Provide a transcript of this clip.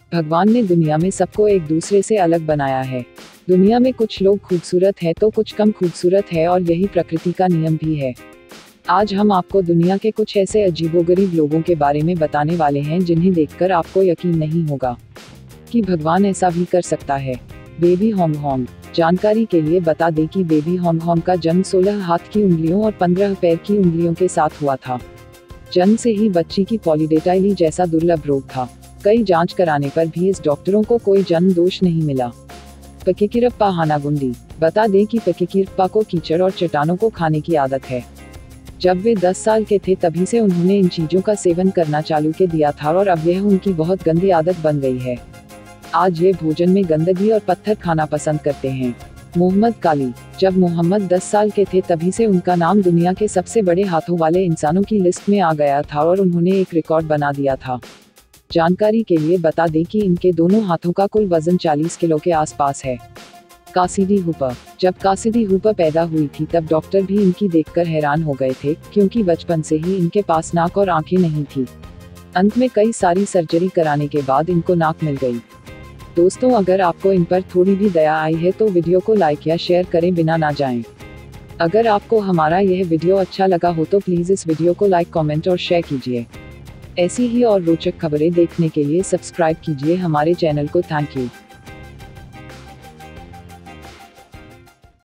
भगवान ने दुनिया में सबको एक दूसरे से अलग बनाया है। दुनिया में कुछ लोग खूबसूरत है तो कुछ कम खूबसूरत है और यही प्रकृति का नियम भी है। आज हम आपको दुनिया के कुछ ऐसे अजीबोगरीब लोगों के बारे में बताने वाले हैं जिन्हें देखकर आपको यकीन नहीं होगा कि भगवान ऐसा भी कर सकता है। बेबी होंग होंग। जानकारी के लिए बता दें कि बेबी होंग होंग का जन्म 16 हाथ की उंगलियों और 15 पैर की उंगलियों के साथ हुआ था। जन्म से ही बच्ची की पॉलीडेटाइली जैसा दुर्लभ रोग था। कई जांच कराने पर भी इस डॉक्टरों को कोई जन्म दोष नहीं मिला। पकिकिरप्पा हानागुंडी। बता दें कि पकिकिरप्पा को कीचड़ और चट्टानों को खाने की आदत है। जब वे 10 साल के थे तभी से उन्होंने इन चीजों का सेवन करना चालू कर दिया था और अब यह उनकी बहुत गंदी आदत बन गई है। आज ये भोजन में गंदगी और पत्थर खाना पसंद करते हैं। मोहम्मद काली। जब मोहम्मद 10 साल के थे तभी से उनका नाम दुनिया के सबसे बड़े हाथों वाले इंसानों की लिस्ट में आ गया था और उन्होंने एक रिकॉर्ड बना दिया था। जानकारी के लिए बता दें कि इनके दोनों हाथों का कुल वजन 40 किलो के आसपास है। Cassidy Hooper. जब कासिडी हूपर पैदा हुई थी तब डॉक्टर भी इनकी देखकर हैरान हो गए थे, क्योंकि बचपन से ही इनके पास नाक और आंखें नहीं थी। अंत में कई सारी सर्जरी कराने के बाद इनको नाक मिल गई। दोस्तों, अगर आपको इन पर थोड़ी भी दया आई है तो वीडियो को लाइक या शेयर करें बिना ना जाएं। अगर आपको हमारा यह वीडियो अच्छा लगा हो तो प्लीज़ इस वीडियो को लाइक, कमेंट और शेयर कीजिए। ऐसी ही और रोचक खबरें देखने के लिए सब्सक्राइब कीजिए हमारे चैनल को। Thank you.